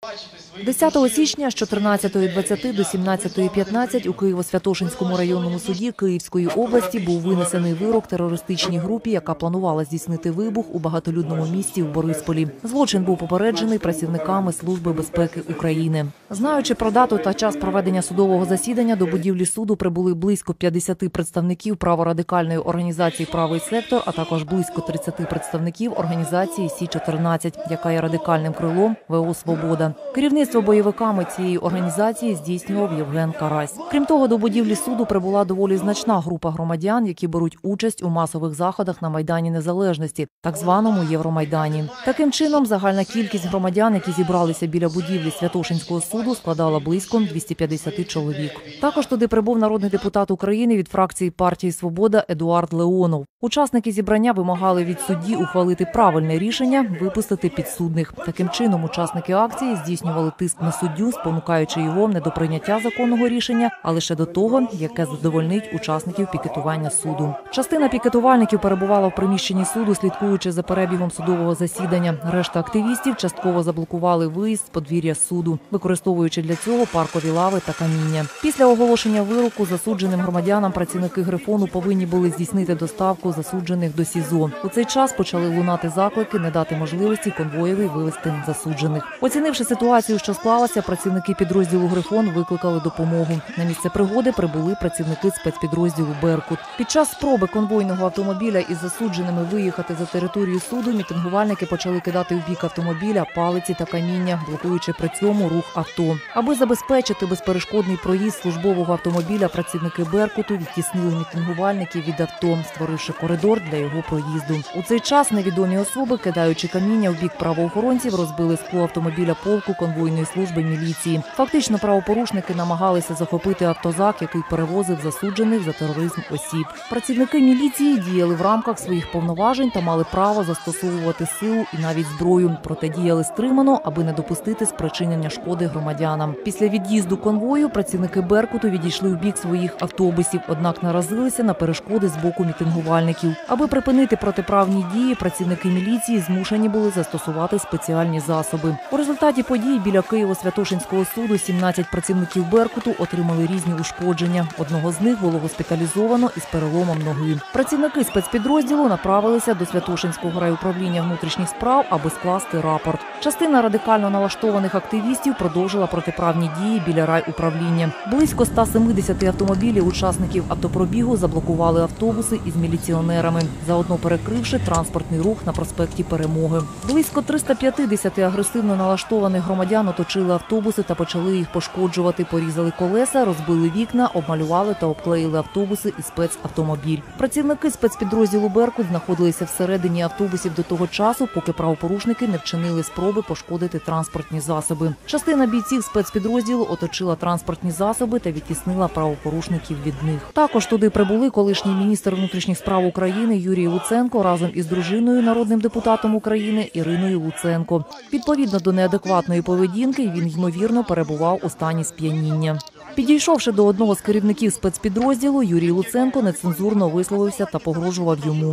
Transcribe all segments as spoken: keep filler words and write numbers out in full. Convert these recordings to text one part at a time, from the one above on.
десятого січня з чотирнадцятої двадцяти до сімнадцятої п'ятнадцять у Києво-Святошинському районному суді Київської області був винесений вирок терористичній групі, яка планувала здійснити вибух у багатолюдному місті в Борисполі. Злочин був попереджений працівниками Служби безпеки України. Знаючи про дату та час проведення судового засідання, до будівлі суду прибули близько п'ятдесят представників праворадикальної організації «Правий сектор», а також близько тридцять представників організації Сі чотирнадцять, яка є радикальним крилом Ве О «Свобода». Керівництво бойовиками цієї організації здійснював Євген Карась. Крім того, до будівлі суду прибула доволі значна група громадян, які беруть участь у масових заходах на Майдані Незалежності, так званому Євромайдані. Таким чином, загальна кількість громадян, які зібралися біля будівлі Святошинського суду, складала близько двохсот п'ятдесят чоловік. Також туди прибув народний депутат України від фракції партії «Свобода» Едуард Леонов. Учасники зібрання вимагали від судді ухвалити правильне рішення – випустити підсудних. Таким чином, учасники акції здійснювали тиск на суддю, спонукаючи його не до прийняття законного рішення, а лише до того, яке задовольнить учасників пікетування суду. Частина пікетувальників перебувала в приміщенні суду, слідкуючи за перебігом судового засідання. Решта активістів частково заблокували виїзд з подвір'я суду, використовуючи для цього паркові лави та каміння. Після оголошення вироку засудженим громадянам працівники Грифону повинні були здійснити доставку засуджених до СІЗО. У цей час почали лунати заклики не дати можливості конвоєві вивезти засуджених. Оцінивши ситуацію, що склалася, працівники підрозділу «Грифон» викликали допомогу. На місце пригоди прибули працівники спецпідрозділу «Беркут». Під час спроби конвойного автомобіля із засудженими виїхати за територію суду, мітингувальники почали кидати в бік автомобіля палиці та каміння, блокуючи при цьому рух авто. Аби забезпечити безперешкодний проїзд службового автомобіля, працівники «Беркуту» відтіснили мітингувальників від авто, створивши коридор для його проїзду. У цей час невідомі особи, кидаючи каміння в бік правоохоронців, розбили скло автомобіля полку конвойної служби міліції. Фактично, правопорушники намагалися захопити автозак, який перевозив засуджених за тероризм осіб. Працівники міліції діяли в рамках своїх повноважень та мали право застосовувати силу і навіть зброю. Проте діяли стримано, аби не допустити спричинення шкоди громадянам. Після від'їзду конвою працівники «Беркуту» відійшли в бік своїх автобусів, однак наразилися на перешкоди з боку мітингувальників. Аби припинити протиправні дії, працівники міліції змушені були застосувати спеціальні засоби. У результаті подій біля Києво-Святошинського суду сімнадцять працівників «Беркуту» отримали різні ушкодження. Одного з них було госпіталізовано із переломом ноги. Працівники спецпідрозділу направилися до Святошинського райуправління внутрішніх справ, аби скласти рапорт. Частина радикально налаштованих активістів продовжила протиправні дії біля райуправління. Близько ста семидесяти автомобілів учасників автопробігу заблокували автобуси із міліціонерами, заодно перекривши транспортний рух на проспекті Перемоги. Близько триста п'ятдесят агресивно налаштованих громадян оточили автобуси та почали їх пошкоджувати, порізали колеса, розбили вікна, обмалювали та обклеїли автобуси і спецавтомобіль. Працівники спецпідрозділу «Беркут» знаходилися всередині автобусів до того часу, поки правопорушники не вчинили спроби пошкодити транспортні засоби. Частина бійців спецпідрозділу оточила транспортні засоби та відтіснила правопорушників від них. Також туди прибули колишній міністр внутрішніх справ України Юрій Луценко разом із дружиною, народним депутатом України Іриною Луценко. Відповідно до неадекватної поведінки, він, ймовірно, перебував у стані сп'яніння. Підійшовши до одного з керівників спецпідрозділу, Юрій Луценко нецензурно висловився та погрожував йому.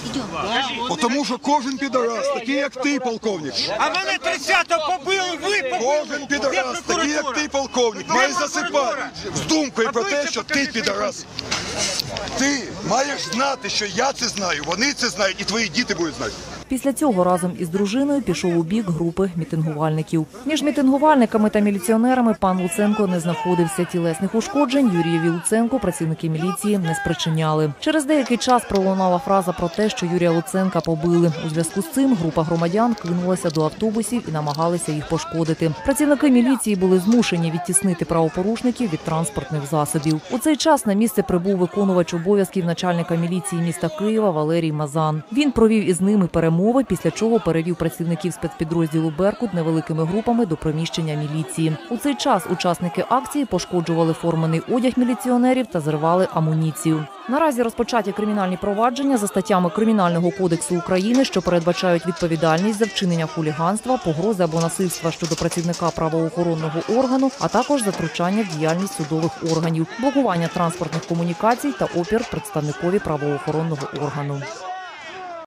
Тому що кожен підарас, такий як ти, полковник. А мене тридцятого побили, ви побили. Кожен підарас, такий як ти, полковник, має засипати з думкою про те, що ти підарас. Ти маєш знати, що я це знаю, вони це знають і твої діти будуть знати. Після цього разом із дружиною пішов у бік групи мітингувальників. Між мітингувальниками та міліціонерами пан Луценко не знаходився. Тілесних ушкоджень Юрієві Луценку працівники міліції не спричиняли. Через деякий час пролунала фраза про те, що Юрія Луценка побили. У зв'язку з цим група громадян кинулася до автобусів і намагалися їх пошкодити. Працівники міліції були змушені відтіснити правопорушників від транспортних засобів. У цей час на місце прибув виконувач обов'язків начальника міліції міста Києва Валерій Мазан. Він провів із ними перемови, після чого перевів працівників спецпідрозділу «Беркут» невеликими групами до приміщення міліції. У цей час учасники акції пошкоджували формений одяг міліціонерів та зривали амуніцію. Наразі розпочаті кримінальні провадження за статтями Кримінального кодексу України, що передбачають відповідальність за вчинення хуліганства, погрози або насильства щодо працівника правоохоронного органу, а також за втручання в діяльність судових органів, блокування транспортних комунікацій та опір представникові правоохоронного органу.